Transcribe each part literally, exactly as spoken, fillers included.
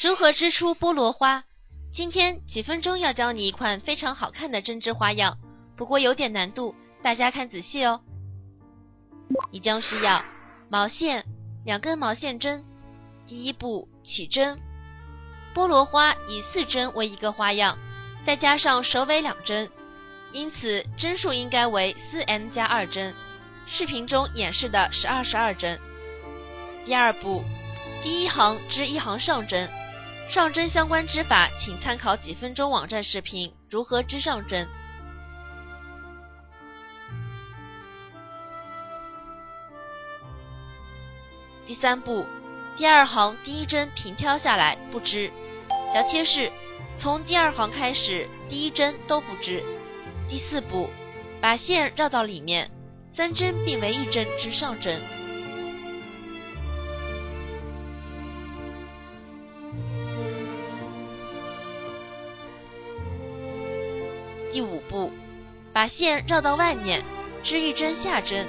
如何织出菠萝花？今天几分钟要教你一款非常好看的针织花样，不过有点难度，大家看仔细哦。你将需要毛线、两根毛线针。第一步，起针。菠萝花以四针为一个花样，再加上首尾两针，因此针数应该为 四 n 加二针。视频中演示的是二十二针。第二步，第一行织一行上针。上针相关织法，请参考几分钟网站视频如何织上针。第三步，第二行第一针平挑下来不织。小贴士：从第二行开始，第一针都不织。第四步，把线绕到里面，三针并为一针织上针。第五步，把线绕到外面，织一针下针。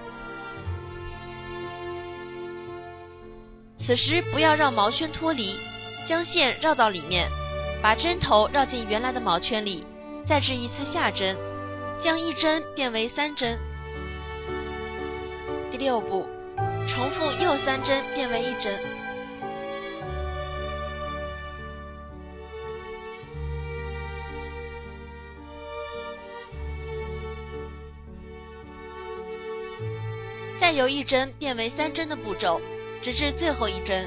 此时不要让毛圈脱离，将线绕到里面，把针头绕进原来的毛圈里，再织一次下针，将一针变为三针。第六步，重复又三针变为一针。再由一针变为三针的步骤，直至最后一针。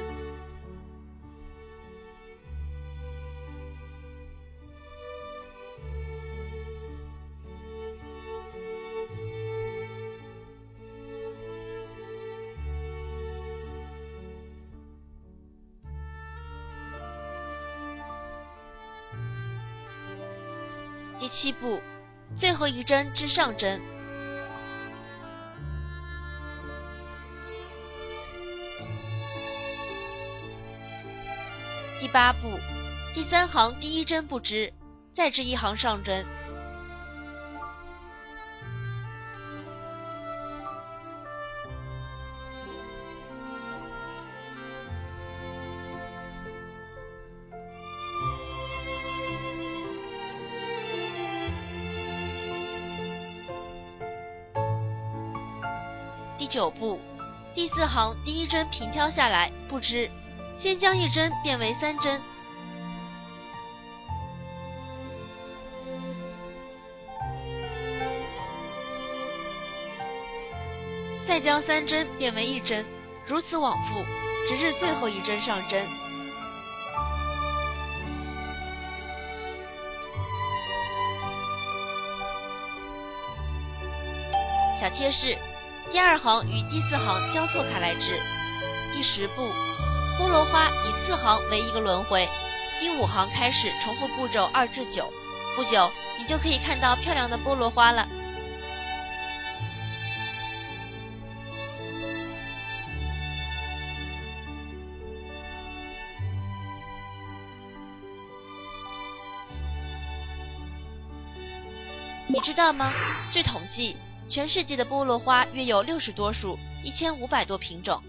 第七步，最后一针织上针。第八步，第三行第一针不织，再织一行上针。第九步，第四行第一针平挑下来不织。先将一针变为三针，再将三针变为一针，如此往复，直至最后一针上针。小贴士：第二行与第四行交错开来织。第十步，菠萝花以四行为一个轮回，第五行开始重复步骤二至九，不久你就可以看到漂亮的菠萝花了。你知道吗？据统计，全世界的菠萝花约有六十多属，一千五百多品种。